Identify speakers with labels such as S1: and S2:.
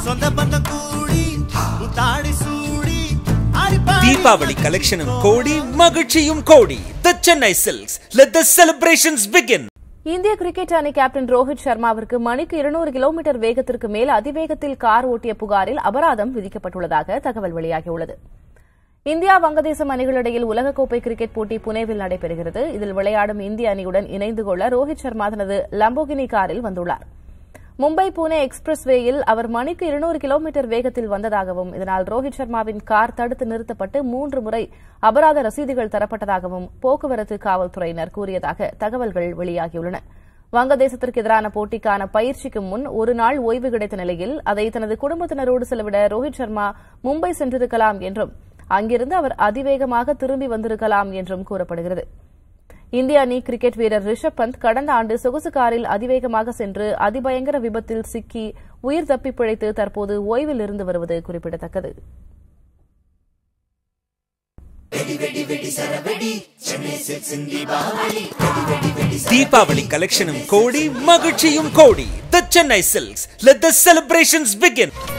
S1: Deepavali collection Kodi, Magachiyum Kodi. The Chennai Silks. Let the celebrations begin.
S2: இந்திய cricket அணி captain Rohit சர்மாவிற்கு மணிக்கு 200 kilometre வேகத்திற்கு மேல் அதிவேகத்தில் கார் ஓட்டிய புகாரில் அபராதம் விதிக்கப்பட்டுள்ளதாக தகவல் வெளியாகியுள்ளது. இந்தியா வங்கதேசம் அணிகளிடையில் உலகக்கோப்பை கிரிக்கெட் போட்டி புனேவில் நடைபெறுகிறது. இதில் விளையாடும் இந்திய அணியுடன் இணைந்து கொள்ள ரோஹித் சர்மா தனது லம்போகினி காரில் வந்துள்ளார். மும்பை புனே எக்ஸ்பிரஸ் வேயில் அவர் மணிக்கு 200 கிலோமீட்டர் வேகத்தில் வந்ததாகவும் இதனால் ரோஹித் சர்மாவின் கார் தடுத்து நிறுத்தப்பட்டு 3 முறை அபராத ரசீதுகள் தரப்பட்டதாகவும் போக்குவரத்து காவல்துறையினர் கூறியதாக தகவல்கள் வெளியாகியுள்ளன. வங்கதேசத்திற்கு எதிரான போட்டிக்கான பயிற்சிக்கு முன் ஒரு நாள் ஓய்வு கிடைத்த நிலையில் அதை தனது குடும்பத்தினரோடு செலவிட ரோஹித் சர்மா மும்பை சென்றிருக்கலாம் என்றும் அங்கிருந்து அவர் அதிவேகமாக திரும்பி வந்திருக்கலாம் என்றும் கூறப்படுகிறது. இந்திய அணி கிரிக்கெட் வீரர் ரிஷப் பந்த் கடந்த ஆண்டு சொகுசு காரில் அதிவேகமாக சென்று அதிபயங்கர விபத்தில் சிக்கி உயிர் தப்பி பிழைத்து தற்போது ஓய்வில் இருந்து வருவது குறிப்பிடத்தக்கது.
S1: Deepavali collection Kodi, Magachiyum Kodi. The Chennai Silks. Let the celebrations begin.